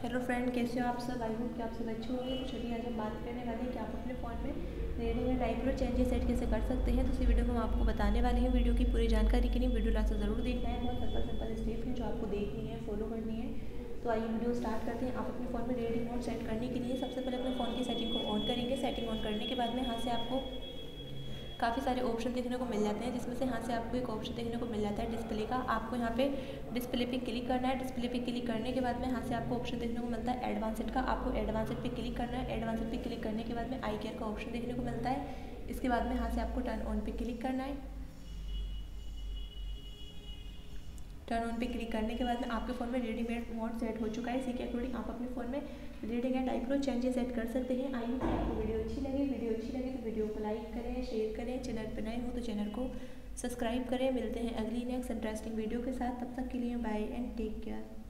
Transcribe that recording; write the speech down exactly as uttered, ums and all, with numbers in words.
Hello friend, कैसे हो आप सब। आई होप कि आप सब अच्छे होंगे। तो चलिए आज हम बात करने वाले हैं कि आप अपने फ़ोन में reading and diaper changes set कैसे कर सकते हैं। तो इसी वीडियो में हम आपको बताने वाले हैं। वीडियो की पूरी जानकारी के लिए वीडियो लास्ट ज़रूर देखना है। बहुत सिंपल सिंपल स्टेप है जो आपको देखनी है, फॉलो करनी है। तो आइए वीडियो स्टार्ट करते हैं। आप अपने फ़ोन में रीडिंग मोड सेट करने के लिए सबसे पहले अपने फ़ोन की सेटिंग को ऑन करेंगे। सेटिंग ऑन करने के बाद में यहाँ से आपको काफ़ी सारे ऑप्शन देखने को मिल जाते हैं, जिसमें से यहाँ से आपको एक ऑप्शन देखने को मिल जाता है डिस्प्ले का। आपको यहाँ पे डिस्प्ले पे क्लिक करना है। डिस्प्ले पे क्लिक करने के बाद में यहाँ से आपको ऑप्शन देखने को मिलता है एडवांस्ड का। आपको एडवांस्ड पे क्लिक करना है। एडवांस्ड पे क्लिक करने के बाद में आई केयर का ऑप्शन देखने को मिलता है। इसके बाद में यहाँ से आपको टर्न ऑन पे क्लिक करना है। टर्न ऑन पे क्लिक करने के बाद में आपके फ़ोन में रीडिंग मोड सेट हो चुका है। इसी के अकॉर्डिंग आप अपने फ़ोन में reading and diaper changes set कर सकते हैं। आई होप आपको वीडियो अच्छी लगी। वीडियो अच्छी लगी तो वीडियो को लाइक करें, शेयर करें। चैनल पर नए हो तो चैनल को सब्सक्राइब करें। मिलते हैं अगली नेक्स्ट इंटरेस्टिंग वीडियो के साथ। तब तक के लिए बाय एंड टेक केयर।